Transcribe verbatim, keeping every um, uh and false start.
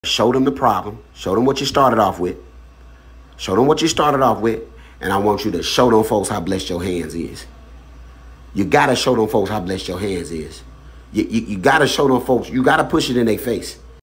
Show them the problem. Show them what you started off with. Show them what you started off with. And I want you to show them folks how blessed your hands is. You got to show them folks how blessed your hands is. You, you, you got to show them folks. You got to push it in their face.